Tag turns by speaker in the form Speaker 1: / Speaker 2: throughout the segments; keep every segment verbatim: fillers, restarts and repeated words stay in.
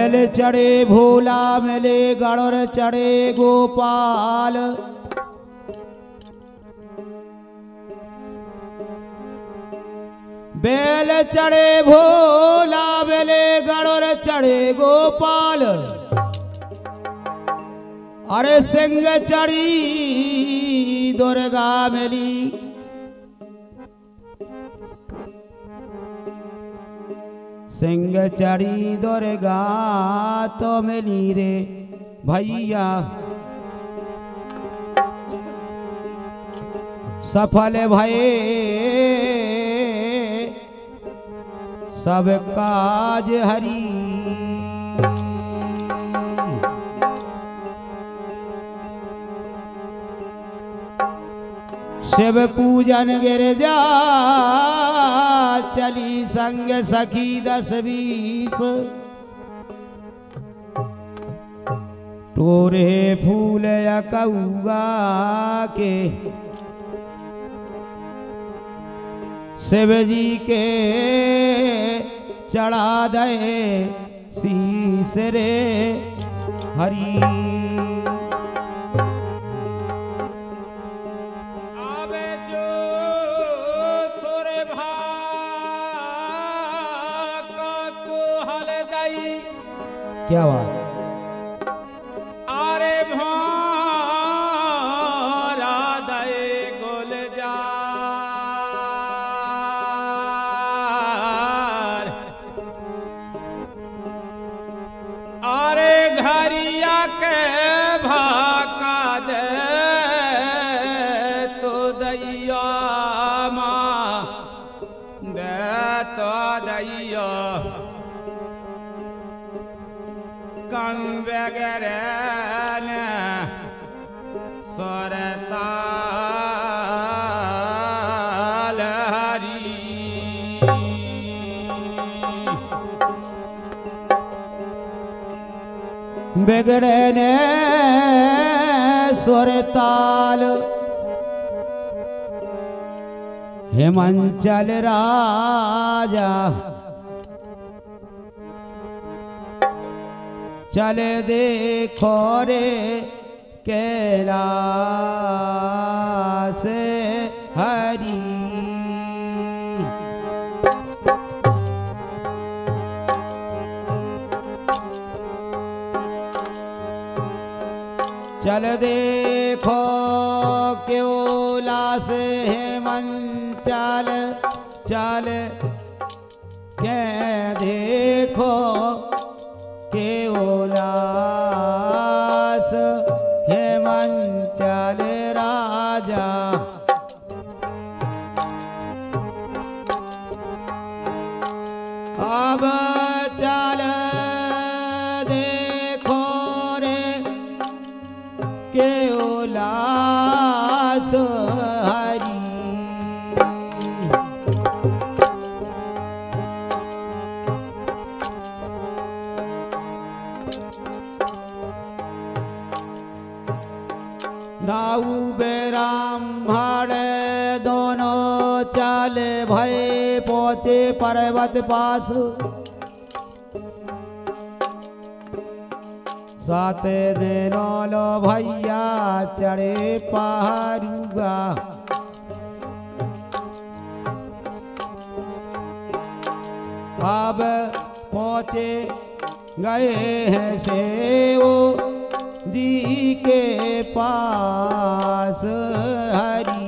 Speaker 1: बैल चढ़े भोला मिले गणर चढ़े गोपाल। बैल चढ़े भोला मिले गणर चढ़े गोपाल। अरे सिंह चढ़ी दुर्गा मिली। सिंह चढ़ी दुर्गा तो मिली रे भैया। सफल भये सब काज हरी। शिव पूजन गिरजा चली संग सखी दस बीस। टोरे फूल अकौगा के शिव जी के चढ़ा दे शीस रे हरी। क्या बात।
Speaker 2: आरे भारा दए गुलजार। आरे घरिया के भाका दे तो दैया माँ दे तो दैया। कंग वगैरह ने स्वरताल हरी।
Speaker 1: बिगड़े ने स्वरताल हिमांचल राजा। चले देखो रे कैलाश हरी। चल देखो कैलाश हिमांचल। चल के देखो कैलाश हिमांचल राजा। अब चल देखो रे कैलाश हरी। नाऊ बेराम्हण दोनों चले भय पहुँचे पर्वत पास। सात दिनों लो भैया चढ़े पहाड़ूगा। अब पहुँचे गए हैं सेव जी के पास हरी।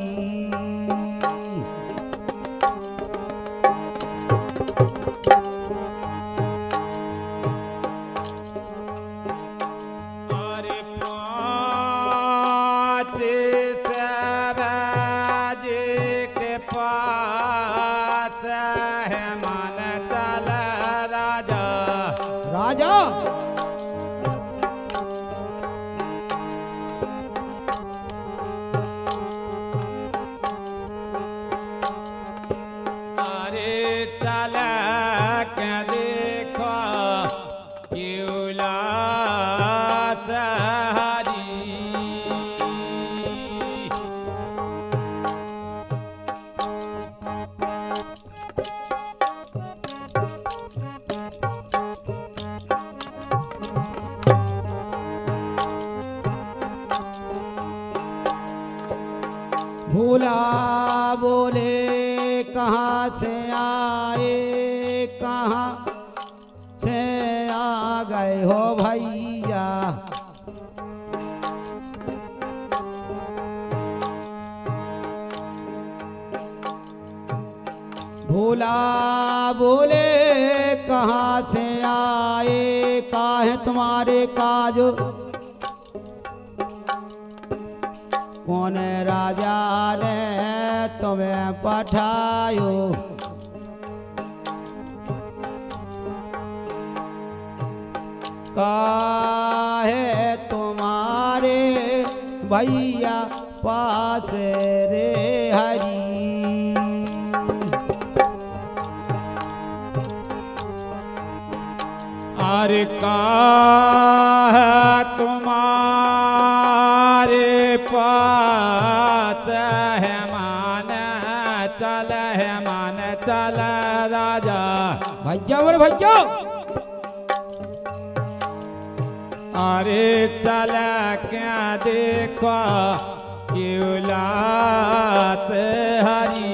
Speaker 2: अरे पाँच सब जी के पास है मन चल राजा।
Speaker 1: राजा
Speaker 2: चल के देखो कैलाश हरी।
Speaker 1: गए हो भैया। भोला बोले कहाँ से आए, काहे तुम्हारे काज, कौन राजा ने तुम्हें पठायो। काहे तुम्हारे भैया पास रे हरी।
Speaker 2: अरे काहे तुम्हारे पास है मान चल है मान चल राजा।
Speaker 1: भैया बोले भैया।
Speaker 2: अरे चल क्या देखो उलास हरी।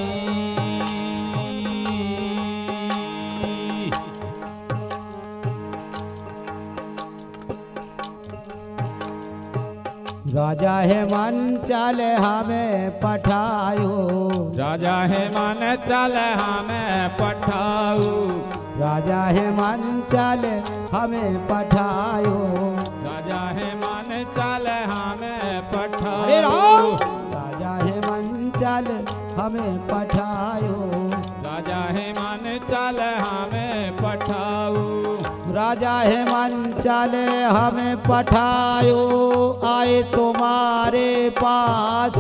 Speaker 1: राजा है मन चल हमें पठायो।
Speaker 2: राजा है मन चल हमें पठाओ।
Speaker 1: राजा है मन चल हमें पठायो।
Speaker 2: राजा है मन चल हमें पठाओ।
Speaker 1: अरे राम। राजा है मन चल हमें पठायो।
Speaker 2: राजा है मन चल हमें पठाओ।
Speaker 1: राजा है मन चले हमें पठायो। आए तुम्हारे पास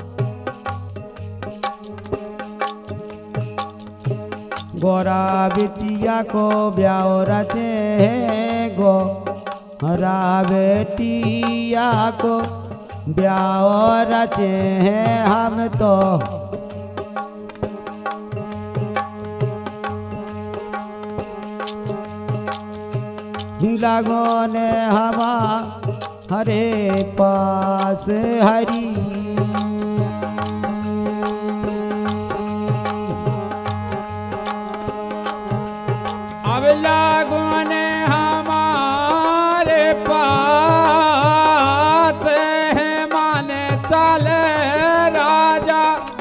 Speaker 1: गोरा बिटिया को ब्याह रचे हैं, गोरा बेटिया को ब्याह रचे हैं हम तो। लगो ने हमारे पास हरी।
Speaker 2: अब लागो ने हमारे पास है माने चले राजा।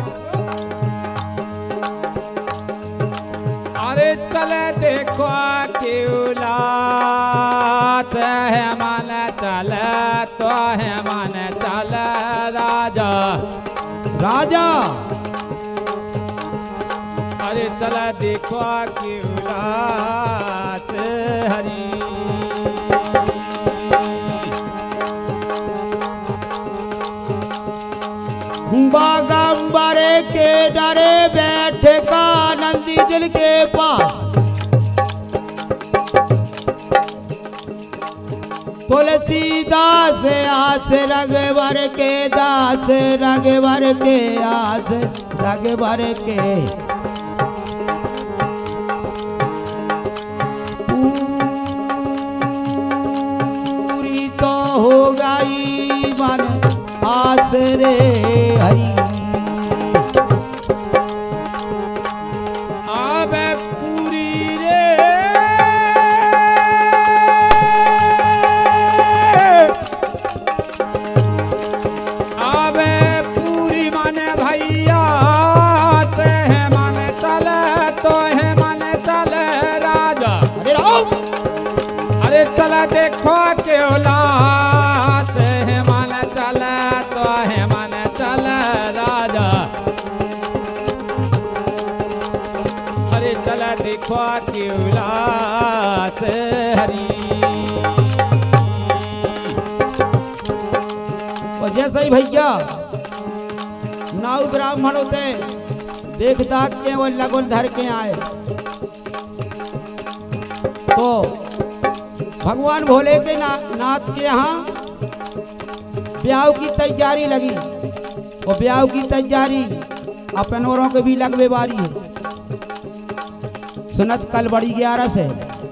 Speaker 2: अरे चले देखो के उलात है मन चले तो है मन चले राजा।
Speaker 1: राजा
Speaker 2: अरे चला देखो की उलात हरी।
Speaker 1: बागंबर के डरे बैठ का नंदी दिल के पास। तुलसीदास आस रगवर के दास, रगवर के आस रगवर के। पूरी तो हो गई मन आस रे हरी।
Speaker 2: अब पूरी रे अब पूरी मन भैया ते है मन चले तो है मन चले राजा।
Speaker 1: अरे राम।
Speaker 2: अरे चला देखो के औलाद है मन चले तो है मन चले राजा। अरे चला देखो के औलाद हरी।
Speaker 1: और जैसे ही भैया नाव ब्राह्मण होते देख दाख के वो लगन धर के आए तो भगवान भोले के ना, नाथ के यहाँ ब्याह की तैयारी लगी। वो ब्याह की तैयारी अपन औरों के भी लगवे बारी है। सुनत कल बड़ी ग्यारह से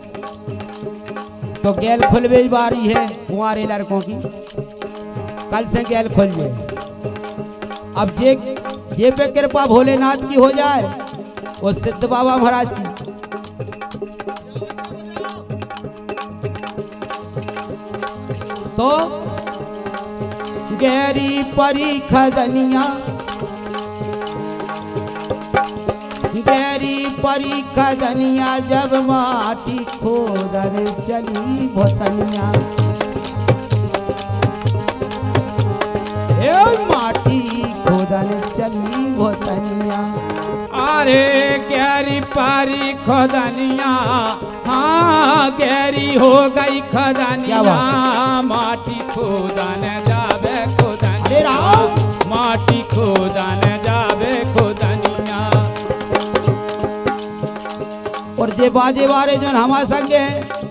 Speaker 1: तो गैल खुलवे बारी है कुंवारे लड़कों की। कल से गैल खुल जाए। अब जे जे पे कृपा भोलेनाथ की हो जाए वो सिद्ध बाबा महाराज की। तो गहरी परी खजनिया, गहरी परी खजनिया जब माटी खोदन चली भोतनिया। ए माटी खोदन चली भोतनिया।
Speaker 2: अरे गहरी पारी खदनिया, हाँ गहरी हो गई खदनिया, माटी खोदन जावे खोदनिया, माटी खोदन जावे खोदनिया।
Speaker 1: और जे बाजे बारे जो हमारे संगे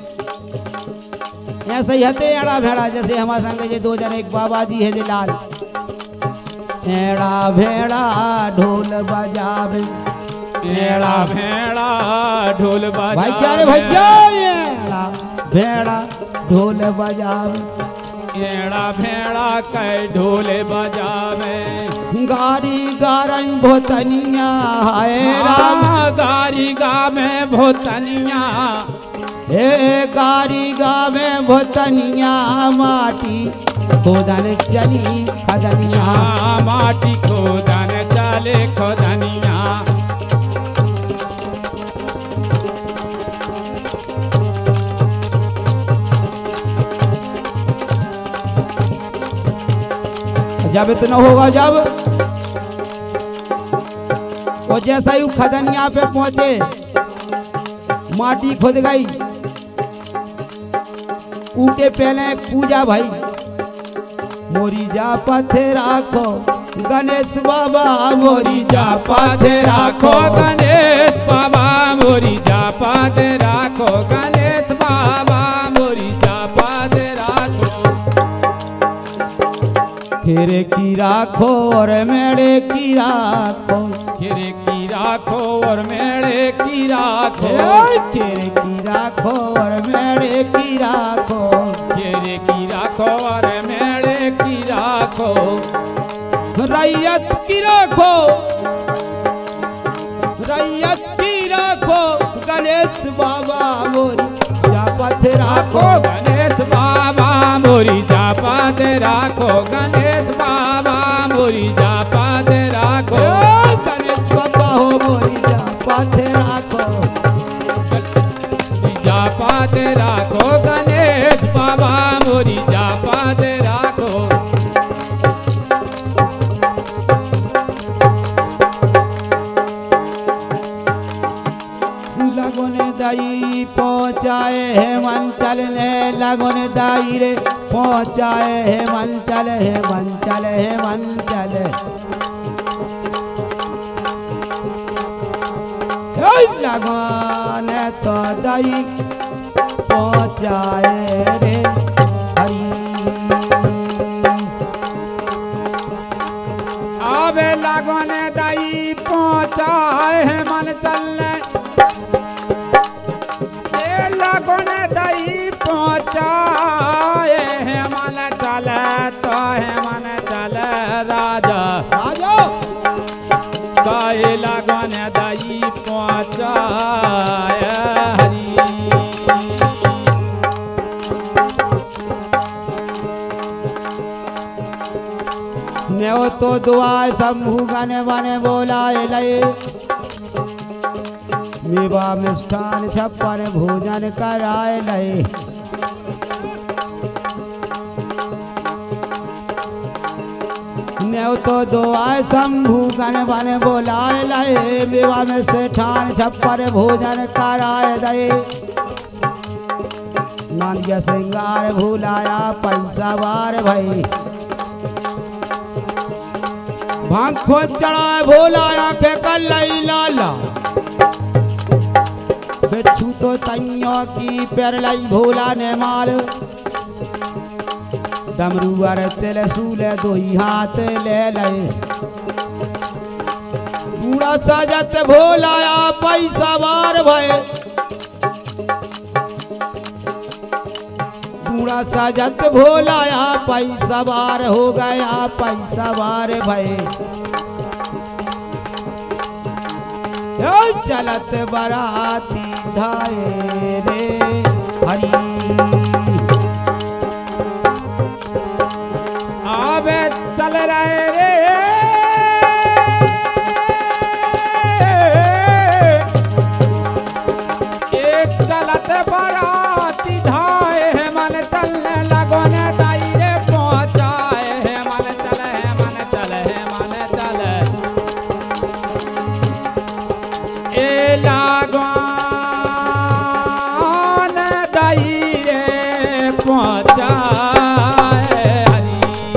Speaker 1: ऐसे ही हते एड़ा भेड़ा, जैसे हमारे संगे जे दो जन, एक बाबा जी है जे लाल, एड़ा भेड़ा ढोल बजावे,
Speaker 2: एड़ा भेड़ा ढोल बजावे,
Speaker 1: भाई क्या रे भैया, एड़ा भेड़ा ढोल बजावे,
Speaker 2: एड़ा भेड़ा कै ढोल बजावे।
Speaker 1: गारी गारन भोतनिया हाय राम,
Speaker 2: गारी गा में भोतनिया,
Speaker 1: हे गारी गा में भोतनिया, माटी खोदन चली खदनिया,
Speaker 2: माटी खोदन चले खोदनिया।
Speaker 1: जब इतना होगा, जब वो जैसा ही खदनिया पे पहुंचे, माटी खुद गई, ऊके पहले पूजा भाई, मोरी जा पथे राखो गणेश बाबा, मोरी जा पथे राखो
Speaker 2: गणेश बाबा, मोरी जा पथे राखो गणेश बाबा, मोरी जा पथे राखो।
Speaker 1: खेरे की राखो और मेड़े की राखो,
Speaker 2: खेरे की राखो और मेड़े की राखो,
Speaker 1: खेरे की राखो और मेड़े की राखो,
Speaker 2: खेरे की राखो और मेड़े की राखो।
Speaker 1: रैयत की राखो, रैयत की राखो गणेश बाबा, मोरी जा पथे राखो
Speaker 2: गणेश बाबा, मोरी जा पथे राखो गणेश बाबा, मोरी जा पथे राखो।
Speaker 1: गणेश बाबा हो मोरी जा पथे राखो,
Speaker 2: जा पथे राखो गणेश बाबा, मोरी जा पथे राखो।
Speaker 1: लगन दाई पहुँचाए है मन चलने, लगन दाई रे पहुँचाए है मन चल, है मन चल, है मन चल। लगन तो दाई पहुँचाए रे हरी,
Speaker 2: आवे लगन दाई पहुँचाए है मन चलने, लगन दाई पहुँचाए है मन चले, तो है मन चले राजा,
Speaker 1: राजा
Speaker 2: गाए लगन दाई पहुँचाए हरी।
Speaker 1: नेओ तो दुआ शंभु गने बने बोलाए लय, मेवा मिष्ठान छप्पन भोजन कराए लय। नेओ तो दुआ शंभु गने बने बोलाए लय, मेवा मिष्ठान छप्पन भोजन कराए लय। नानिया श्रृंगार भूलाया पैसा बार भई, भांग खोद चढ़ाए भोलाया के कल्लई लाला, बिच्छू तो तैयों की पैर लाई भोला ने माल, डमरू अर तिल सूले दो ही हाथ ले लए। बूढ़ा साजत भोलाया पैसा बार भय, बूढ़ा साजत भोलाया पैसा बार हो गया पैसा बार भय। चलत बराती धाए रे हरी,
Speaker 2: पहुँचाए हरि।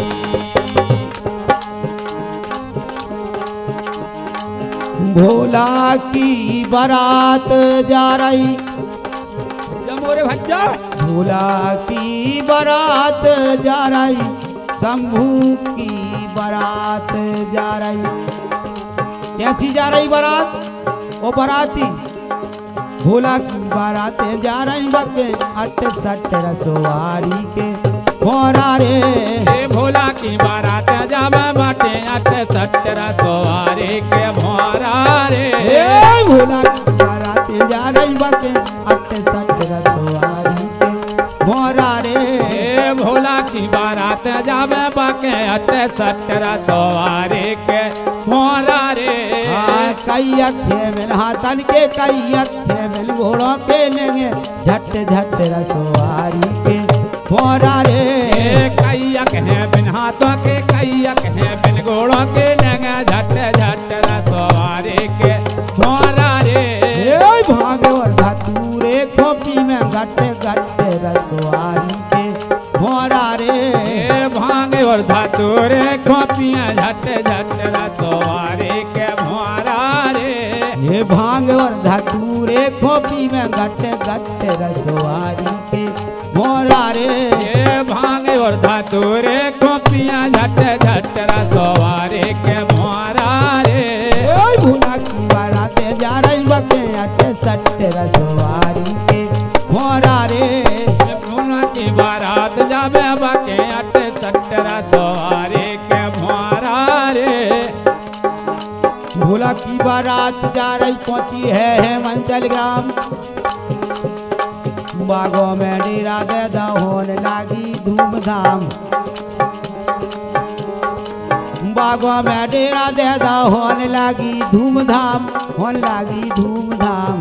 Speaker 1: भोला की बारात जा रही,
Speaker 2: मोरे भज्जा
Speaker 1: भोला की बारात जा रही, शंभू की बारात जा रही। कैसी जा रही बारात? वो बाराती भोला की बारात जा रही बके अट सट रसवारी के मोरा रे।
Speaker 2: ए भोला की बारात जावे बाटे अट सट रसवारी के मोरा रे।
Speaker 1: ए भोला की बारात जा रही बके अट सट रसवारी के मोरा रे।
Speaker 2: ए भोला की बारात जावे बाके अट सट रसवारी के मोरा रे।
Speaker 1: हाँ कई अखे में हाथन के कई अखे में घोड़ों के लेंगे झट झट रसवारी के मोरा रे।
Speaker 2: ए कई अखे बिन हाथों के कई अखे बिन घोड़ों के लेंगे झट झट रसवारी के मोरा रे।
Speaker 1: ए भागे और धतूरे खोपी में घट घट रसवारी के मोरा रे।
Speaker 2: ए भांगे और धतूरे खोपियां झट झट रसवारी के मोरा रे।
Speaker 1: ये भांग और धतूरे खोपी में घट घट रसवारी के मोरा रे।
Speaker 2: ए भांगे और धतूरे खोपियां झट झट रसवारी के मोरा रे।
Speaker 1: ओए भोला की बारात जा रही बके अट सट रसवारी के मोरा रे।
Speaker 2: भोला की बारात जावे बाके अट सट रसवारी के मोरा रे।
Speaker 1: भोला की बारात जा रही पहुंची है हेमंचल ग्राम, बागों में डेरा दे होने लागी धूमधाम, बागों में डेरा दे होने लागी धूमधाम, होने लागी धूमधाम।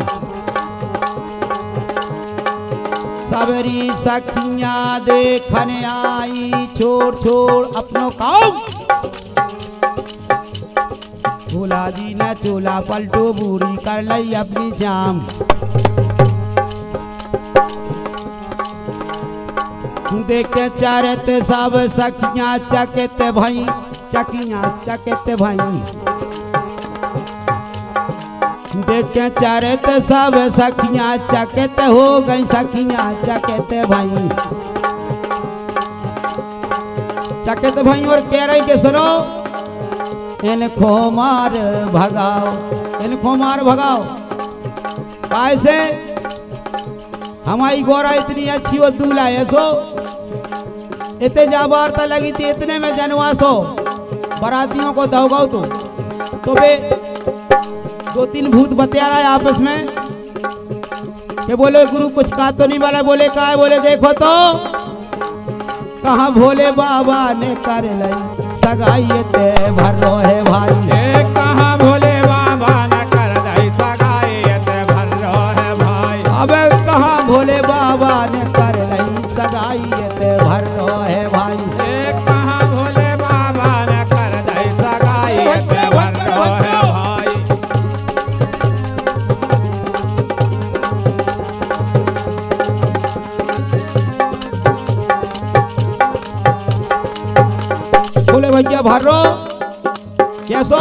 Speaker 1: सबरी सखियां देखने आई छोड़ छोड़ अपनों काम। भोला जी ने चोला पलटो बूढ़ी कर लई अपनी जाम। देखे चारत सब सखियां चकित भई, चकियां चकित भई। देखे चारत सब सखियां चकित हो गई, सखियां चकित भई, चकित भई। और कह रही के सुनो इनको मार भगाओ, इनको मार भगाओ। कैसे? हमारी गौरा इतनी अच्छी वो दूल्हा है सो, इतने जा वार्ता लगी थी, इतने में जनवास हो बारातियों को दौगाओ तो तो बे दो तीन भूत बतिया रहा है आपस में कि बोले गुरु कुछ कहा तो नहीं वाला। बोले कहा है? बोले देखो तो कहाँ भोले बाबा ने कर ली सगाई ते भरो है भाई।
Speaker 2: ए कहाँ भोले बाबा ने कर ली सगाई ते भरो है भाई।
Speaker 1: अबे कहाँ भोले बाबा ने कर ली सगाई ते भरो है भाई।
Speaker 2: ए कहाँ भोले बाबा ने कर ली सगाई ते भरो है भाई।
Speaker 1: बोले भैया भरो कैसो?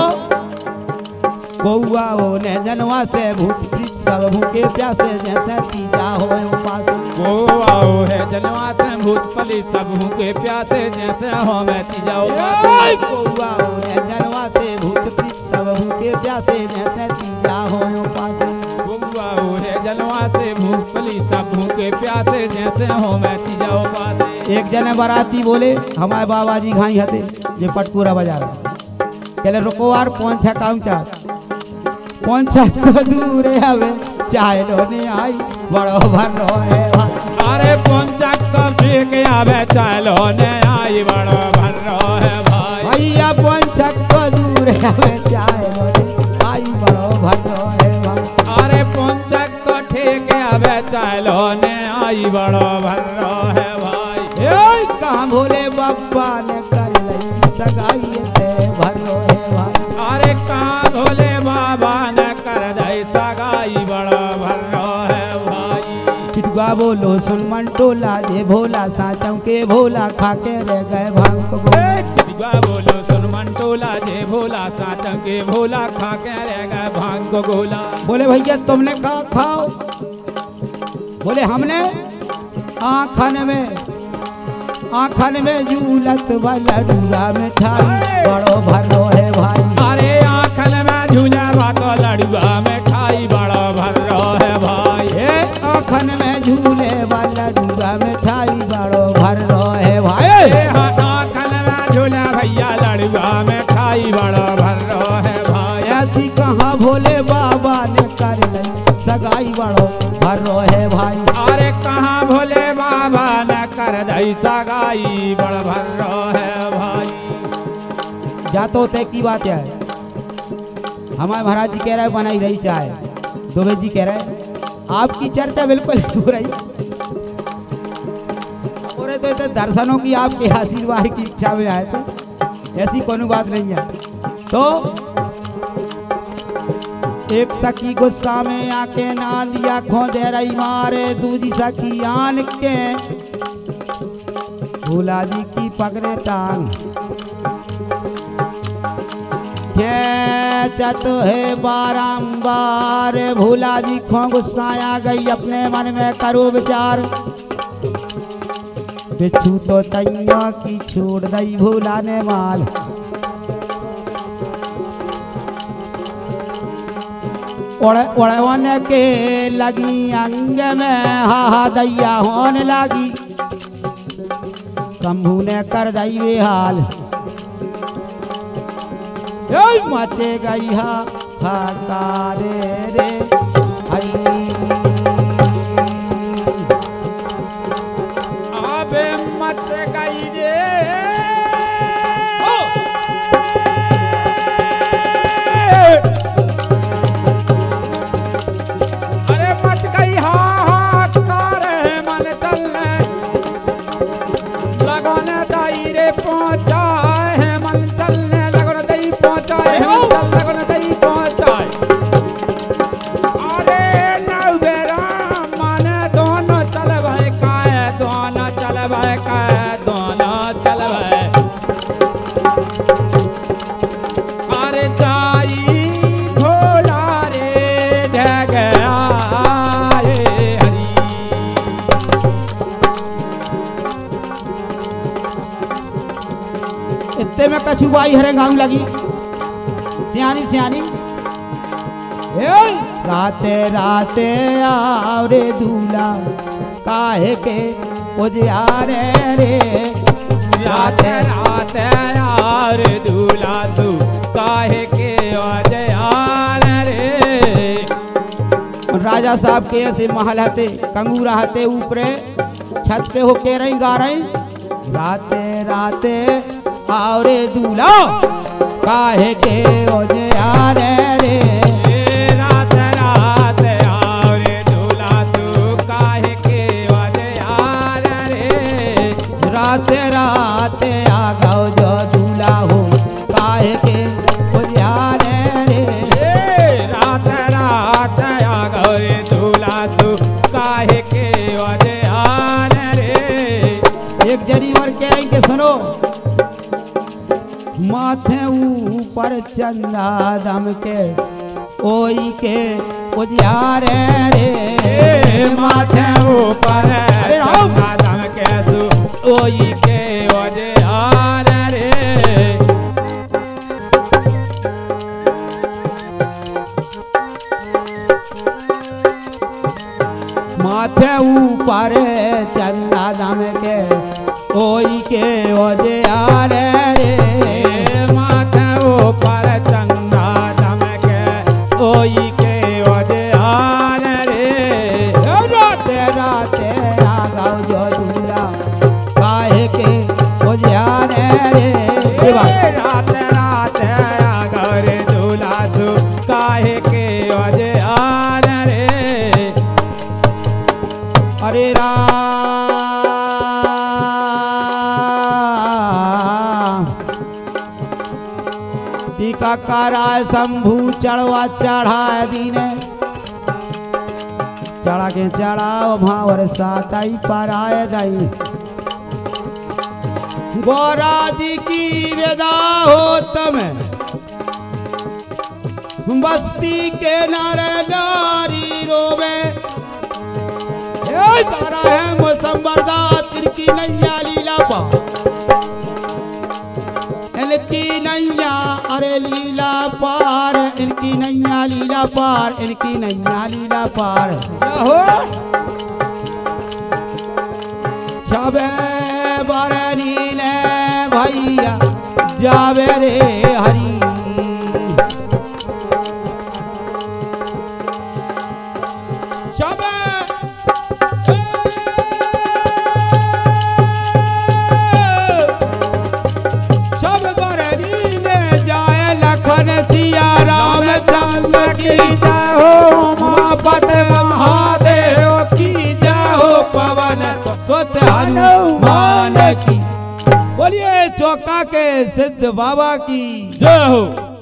Speaker 1: बउआ ने जनवा से भूत सब भूखे प्यासे जैसे तीजा हो उपास।
Speaker 2: बउआ है जनवा से भूत पली सब भूखे प्यासे जैसे हो मैं तीजा उपास।
Speaker 1: बउआ ने जनवा से भूत सब भूखे प्यासे जैसे तीजा हो उपास।
Speaker 2: बउआ है जनवा से भूत पली सब भूखे प्यासे जैसे हो मैं तीजा उपास।
Speaker 1: एक जने बाराती बोले हमारे बाबा जी घाई हते ये पटपूरा बाजार कहले रुको यार कौन छा काम चार कौन छा को दूर हवे चाय लोने आई बड़ो भरो है।
Speaker 2: अरे कौन छा को पीक आवे चाय लोने आई बड़ो भरो है भाई।
Speaker 1: भैया कौन छा को दूर हवे चाय लोने आई बड़ो भरो है भाई।
Speaker 2: अरे कौन छा को ठीक आवे चाय लोने आई बड़ो भरो है भाई।
Speaker 1: कहाँ भोले बाबा ने कर ली सगाई ते भरो है भाई।
Speaker 2: अरे कहाँ भोले बाबा ने कर दी सगाई बड़ो भरो है भाई।
Speaker 1: चिटुआ बोलो सुन मंटोला जे भोला साचों के भोला खाके रह गए भांग को गोला।
Speaker 2: चिड़िया बोलो सुन मंटोला जे भोला साचों के भोला खाके रह गए भांग को गोला।
Speaker 1: बोले भैया तुमने कहा खाओ? बोले हमने आँखन में आँखन में झूलत वाला डूरा मिठाई बड़ो भरो है भाई।
Speaker 2: अरे आँखन में झूला तो लड़ुआ मिठाई बड़ो भरो है भाई।
Speaker 1: हे आँखन में झूले वाला डूरा मिठाई बड़ो भरो है भाई।
Speaker 2: आँखन में झूला भैया लड़ुआ मिठाई बड़ो भरो है भाई।
Speaker 1: ऐसी कहाँ भोले बाबा ने कर ली सगाई बड़ो भरो है भाई।
Speaker 2: अरे कहाँ भोले बाबा ने कर दई सगाई बड़ भरो है भाई।
Speaker 1: जातो होते की बात है। हमारे महाराज जी कह रहे बनाई रही चाय। दुबे जी कह रहे आपकी चर्चा बिल्कुल हो रही। और तो इतने दर्शनों की आपके आशीर्वाद की इच्छा में आए थे, ऐसी कोनो बात नहीं है। तो एक सखी गुस्सा में आके ना लिया खो दे रही मारे दूजी सखी आन के भोला जी की पकड़े टांग चत है बारंबार। भोला जी खो गुस्सा आ गई अपने मन में करो विचार। बिच्छू तो तैया की छोड़ दई भोला ने माल। उड़ने के लगी अंग में हा हा दैया होने लगी। शंभू ने कर दई वे हाल मचे गई हा हा रे रे
Speaker 2: अबे मच गई रे। अरे मच गई हा हा तारे मन चलने लगने दाई रे पहुंचा है मन चलने लगन दई पहुंचा है लगन दई पहुंचा। अरे नवेरा मन दोनों चल भाई का है दोनों चल भाई का है दोनों चल भाई। अरे जाई भोला रे ढह गया रे हरी।
Speaker 1: इतने में कछुबाई हरे गाँव लगी सियानी सियानी। राते राते आवरे दूल्हा काहे के उजियारे रे।
Speaker 2: राते राते आवरे दूल्हा तू काहे के उजियारे रे।
Speaker 1: राजा साहब के ऐसे महल हते कंगूरा हते ऊपरे छत पे होके रही गा रही। राते राते आवरे दूल्हा काहे के उजियारे रे।
Speaker 2: रात रात आवरे दूल्हा तू काहे के उजियारे रे।
Speaker 1: रात रात आ गौ जो दूल्हा हो काहे के उजियारे रे।
Speaker 2: रात रात आ गौरे दूल्हा तू काहे के उजियारे रे।
Speaker 1: एक जरी और कह रही के सुनो माथे ऊपर चंदा दम के ओई के उजियारे रे।
Speaker 2: माथे ऊपर चंदा दम के तू ओई के उजियारे रे।
Speaker 1: माथे ऊपर चंदा दम के ओई के उजियारे रे।
Speaker 2: माथे ऊपर चंदा दम के ओई के उजियारे रे।
Speaker 1: राते राते आ गौ जो दूल्हा काहे के उजियारे रे।
Speaker 2: रात रात आ गौरे दूल्हा तू काहे के उजियारे रे।
Speaker 1: अरे राम टीका कराय शंभू चढ़वा चढ़ाए दीने चढ़ा के चढ़ाओ भावर साताई पर आए गई गौरा जी की विदा हो तम बस्ती के नारे नारी रोवे तारा है मुसम्बरदा तिरकी नैया लीला पा इनकी नैया अरे लीला पार इनकी नैया लीला पार इनकी नैया लीला पार
Speaker 2: हो
Speaker 1: छबे बरनी ने भैया जावे रे हरी छबे सिया राम चंद्र की जय हो महापते महादेव की जय हो पवन सुत हनुमान की बोलिए चौका के सिद्ध बाबा की
Speaker 2: जय हो।